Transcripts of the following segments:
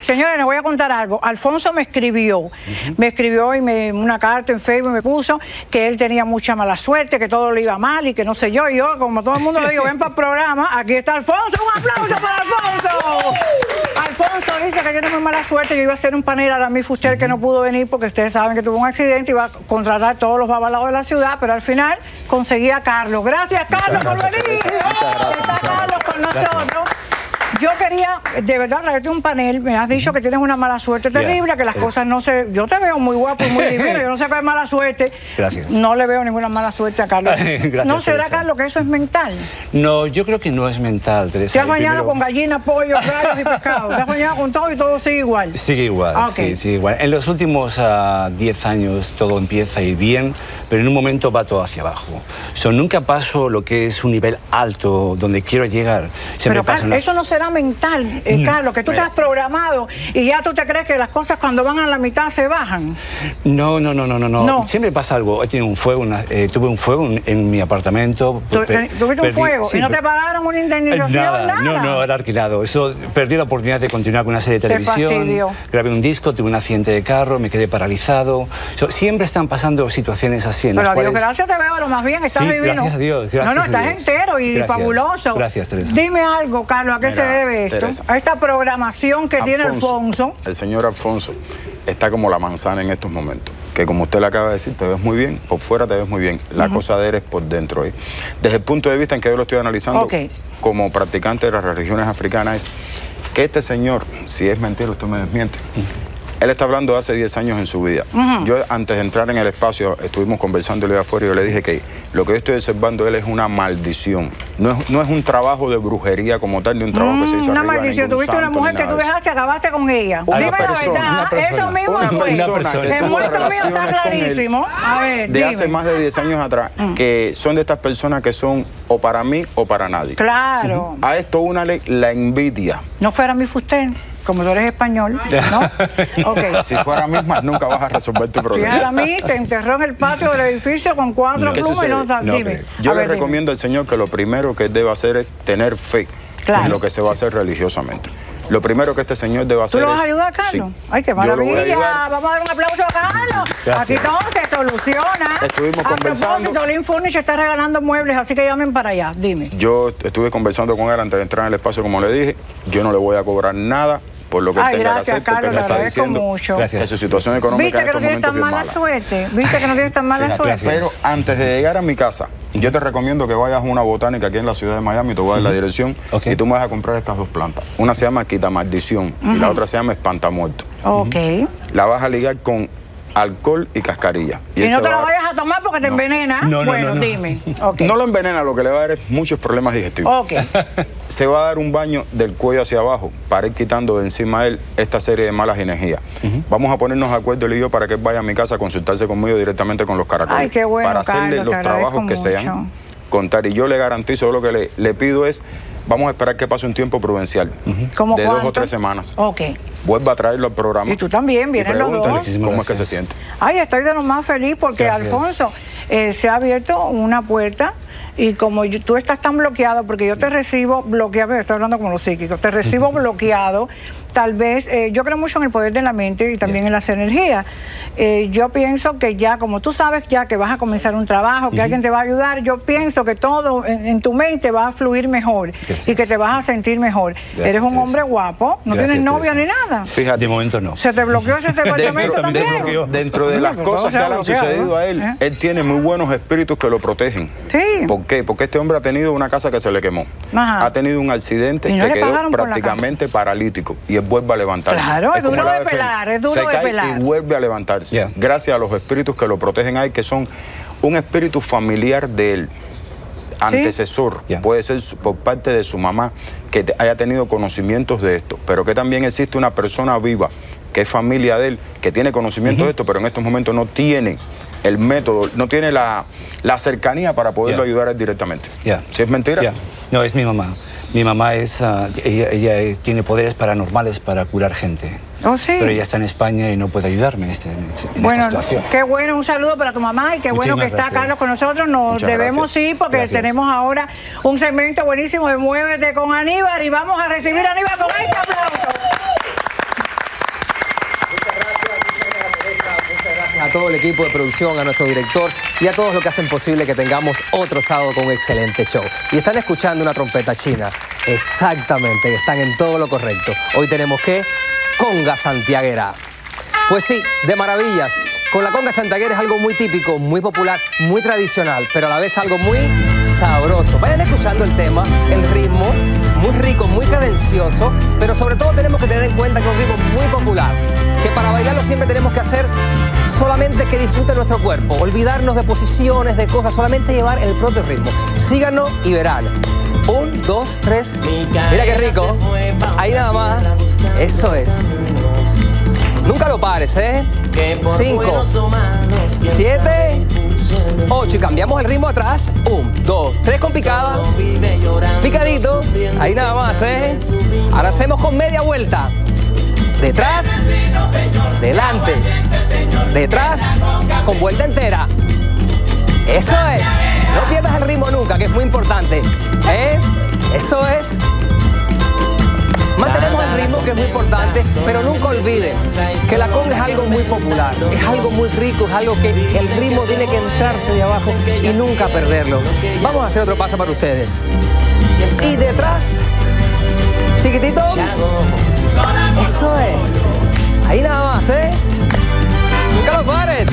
Señores, les voy a contar algo. Alfonso me escribió y una carta en Facebook me puso que él tenía mucha mala suerte, que todo le iba mal y que no sé yo. Y yo, como todo el mundo le digo, ven para el programa, aquí está Alfonso, un aplauso para Alfonso. Alfonso dice que tiene muy mala suerte. Yo iba a hacer un panel a mi Fuster que no pudo venir porque ustedes saben que tuvo un accidente, iba a contratar todos los babalados de la ciudad, pero al final conseguí a Carlos. Gracias, Carlos, por venir. Está Carlos con nosotros. Yo quería, de verdad, traerte un panel. Me has dicho que tienes una mala suerte terrible, que las cosas no se... Yo te veo muy guapo y muy divino. Yo no sé qué es mala suerte. Gracias. No le veo ninguna mala suerte a Carlos. Gracias, ¿No será, Teresa, Carlos, que eso es mental? No, yo creo que no es mental, Teresa. ¿Te has bañado con gallina, pollo, gallos y pescado? ¿Te has bañado con todo y todo sigue igual? Sigue igual, sí, sigue igual. En los últimos 10 años todo empieza a ir bien, pero en un momento va todo hacia abajo. Nunca paso lo que es un nivel alto donde quiero llegar. Pero Carlos, eso no será mental, Carlos, que tú te has programado y ya tú te crees que las cosas cuando van a la mitad se bajan. No. Siempre pasa algo. He tenido un fuego, tuve un fuego en mi apartamento. ¿Tuviste un fuego? Sí, ¿y no te pagaron una indemnización? Nada. No, era alquilado. Eso, perdí la oportunidad de continuar con una serie de televisión. Grabé un disco, tuve un accidente de carro, me quedé paralizado. Siempre están pasando situaciones así en las cuales... Pero a Dios gracias te veo lo más bien, estás divino. Gracias a Dios. Estás entero y fabuloso. Gracias, Teresa. Dime algo, Carlos, ¿a qué se debe esto? Teresa, a esta programación que tiene Alfonso. El señor Alfonso está como la manzana en estos momentos, que como usted le acaba de decir, te ves muy bien, por fuera te ves muy bien, la cosa de él es por dentro. Desde el punto de vista en que yo lo estoy analizando como practicante de las religiones africanas, es que este señor, si es mentira, usted me desmiente. Él está hablando de hace 10 años en su vida. Yo, antes de entrar en el espacio, estuvimos conversando afuera y yo le dije que lo que yo estoy observando de él es una maldición. No es un trabajo de brujería como tal, ni un trabajo que se hizo una arriba. Maldición. Tuviste una mujer que tú dejaste, acabaste con ella. Dime la verdad, eso mismo fue. El muerto mío está clarísimo. A ver, de hace más de 10 años atrás, que son de estas personas que son o para mí o para nadie. Claro. A esto únale la envidia. No fuera mi Fuster. Como tú eres español, ¿no? Si fuera misma, nunca vas a resolver tu problema. Fíjate a mí, te enterró en el patio del edificio con 4 plumas y no... Dime. Yo le recomiendo al señor que lo primero que debe hacer es tener fe en lo que se va a hacer religiosamente. Lo primero que este señor debe hacer es... ¿Tú lo vas a ayudar, Carlos? Sí. ¡Ay, qué maravilla! Vamos a dar un aplauso a Carlos. Gracias. Aquí todo se soluciona. Estuvimos conversando. A propósito, Lin Furniture está regalando muebles, así que llamen para allá. Dime. Yo estuve conversando con él antes de entrar en el espacio, como le dije. Yo no le voy a cobrar nada por lo que él tenga que hacer, porque él está diciendo que su situación económica en estos momentos es mala. Viste que no tienes tan mala suerte. Pero antes de llegar a mi casa, yo te recomiendo que vayas a una botánica aquí en la ciudad de Miami, te voy a dar la dirección, y tú me vas a comprar estas 2 plantas. Una se llama Quitamaldición y la otra se llama Espantamuerto. La vas a ligar con alcohol y cascarilla. Y no te lo vayas a tomar porque te envenena. Bueno, dime. No lo envenena, lo que le va a dar es muchos problemas digestivos. Se va a dar un baño del cuello hacia abajo para ir quitando de encima de él esta serie de malas energías. Vamos a ponernos de acuerdo él y yo para que él vaya a mi casa a consultarse conmigo directamente con los caracoles. Ay, qué bueno, para hacerle Carlos, los trabajos que sean, contar. Y yo le garantizo, lo que le pido es, vamos a esperar que pase un tiempo prudencial. ¿Cómo de cuánto? 2 o 3 semanas. Vuelva a traerlo al programa. Y tú también, vienen los dos. ¿Cómo es que se siente? Ay, estoy de lo más feliz porque Alfonso se ha abierto una puerta. Y como tú estás tan bloqueado, porque yo te recibo bloqueado, estoy hablando como los psíquicos, te recibo bloqueado, tal vez, yo creo mucho en el poder de la mente y también en las energías. Yo pienso que ya, como tú sabes ya que vas a comenzar un trabajo, que alguien te va a ayudar, yo pienso que todo en tu mente va a fluir mejor y que te vas a sentir mejor. Eres un hombre guapo, no tienes novia ni nada. Fíjate, de momento no. ¿Se te bloqueó ese departamento también? Dentro de las cosas que le han sucedido a él, él tiene muy buenos espíritus que lo protegen. ¿Por qué? Porque este hombre ha tenido una casa que se le quemó. Ha tenido un accidente que quedó prácticamente paralítico y él vuelve a levantarse. Claro, es duro de pelar, es duro de pelar. Y vuelve a levantarse. Gracias a los espíritus que lo protegen a él, que son un espíritu familiar de él, antecesor. Puede ser por parte de su mamá, que haya tenido conocimientos de esto, pero que también existe una persona viva, que es familia de él, que tiene conocimiento de esto, pero en estos momentos no tiene el método, no tiene la cercanía para poderlo ayudar a él directamente. ¿Sí es mentira? No, es mi mamá. Mi mamá es, ella tiene poderes paranormales para curar gente. Pero ella está en España y no puede ayudarme en esta situación. Qué bueno, un saludo para tu mamá y qué bueno que está Carlos con nosotros. Nos debemos ir porque tenemos ahora un segmento buenísimo de Muévete con Aníbal y vamos a recibir a Aníbal con este aplauso. todo el equipo de producción, a nuestro director y a todos los que hacen posible que tengamos otro sábado con un excelente show. Y están escuchando una trompeta china. Exactamente, y están en todo lo correcto. Hoy tenemos que conga santiaguera. Pues sí, de maravillas. Con la conga santiaguera es algo muy típico, muy popular, muy tradicional, pero a la vez algo muy sabroso. Vayan escuchando el tema, el ritmo, muy rico, muy cadencioso, pero sobre todo tenemos que tener en cuenta que es un ritmo muy popular, que para bailarlo siempre tenemos que hacer solamente que disfrute nuestro cuerpo, olvidarnos de posiciones, de cosas, solamente llevar el propio ritmo. Síganos y verán. 1, 2, 3. Mira qué rico. Ahí nada más. Eso es. Nunca lo pares, ¿eh? 5, 7, 8. Y cambiamos el ritmo atrás. 1, 2, 3 con picada. Picadito. Ahí nada más, ¿eh? Ahora hacemos con media vuelta. Detrás, delante, detrás, con vuelta entera. Eso es. No pierdas el ritmo nunca, que es muy importante. Eso es. Mantenemos el ritmo, que es muy importante, pero nunca olviden que la conga es algo muy popular, es algo muy rico, es algo que el ritmo tiene que entrarte de abajo y nunca perderlo. Vamos a hacer otro paso para ustedes. Y detrás, chiquitito. Eso es. Ahí nada más, ¿eh? Nunca lo pares.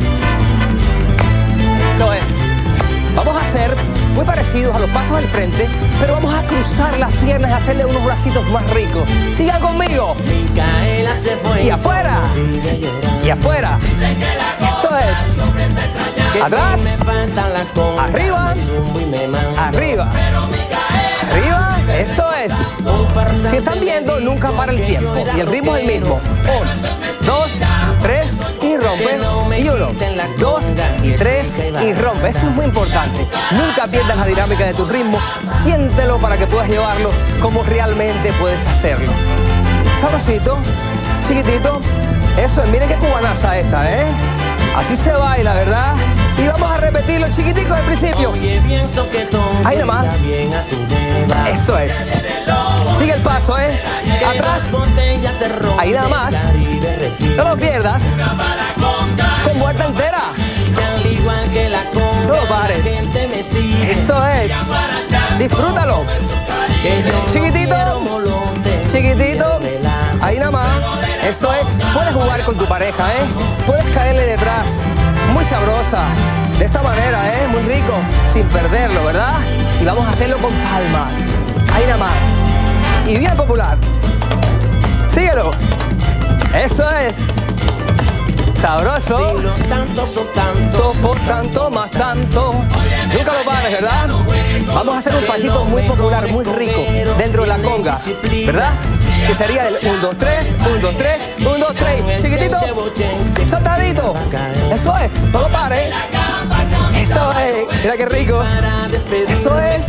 Eso es. Vamos a hacer muy parecidos a los pasos del frente, pero vamos a cruzar las piernas y hacerle unos bracitos más ricos. Sigan conmigo. Y afuera. Y afuera. Eso es. Atrás. Arriba. Arriba. Arriba. Eso es. Si están viendo, nunca para el tiempo. Y el ritmo es el mismo. 1, 2, 3 y rompe. Y 1, 2 y 3 y rompe. Eso es muy importante. Nunca pierdas la dinámica de tu ritmo. Siéntelo para que puedas llevarlo como realmente puedes hacerlo. Sabrosito, chiquitito. Eso es. Miren qué cubanaza esta, ¿eh? Así se baila, ¿verdad? Y vamos a repetirlo chiquitico al principio. Ahí nada más. Eso es. Sigue el paso, ¿eh? Atrás. Ahí nada más. No lo pierdas. Con vuelta entera. No lo pares. Eso es. Disfrútalo. Chiquitito. Chiquitito. Ahí nada más. Eso es. Puedes jugar con tu pareja, ¿eh? Puedes caerle detrás. Muy sabrosa. De esta manera, ¿eh? Muy rico. Sin perderlo, ¿verdad? Y vamos a hacerlo con palmas. Ahí nada más. Y bien popular. Síguelo. Eso es. Sabroso. Tanto por tanto más tanto. Nunca lo pares, ¿verdad? Vamos a hacer un pasito muy popular, muy rico dentro de la conga, ¿verdad? Que sería el 1, 2, 3, 1, 2, 3, 1, 2, 3. Chiquitito, saltadito. Eso es, no lo pares. Eso es, mira qué rico. Eso es.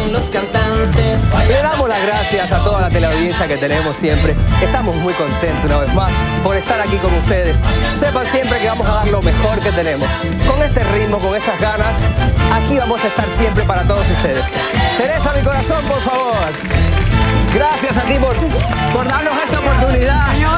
Le damos las gracias a toda la teleaudiencia que tenemos siempre. Estamos muy contentos una vez más por estar aquí con ustedes. Sepan siempre que vamos a dar lo mejor que tenemos. Con este ritmo, con estas ganas, aquí vamos a estar siempre para todos ustedes. Teresa, mi corazón, por favor. Gracias a ti por darnos esta oportunidad.